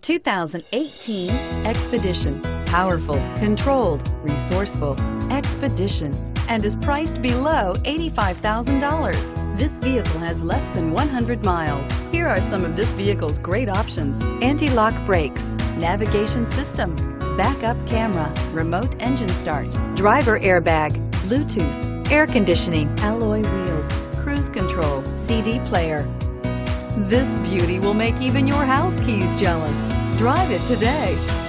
2018 Expedition. Powerful, controlled, resourceful, Expedition, and is priced below $85,000. This vehicle has less than 100 miles. Here are some of this vehicle's great options: anti-lock brakes, navigation system, backup camera, remote engine start, driver airbag, Bluetooth, air conditioning, alloy wheels, cruise control, CD player. This beauty will make even your house keys jealous. Drive it today.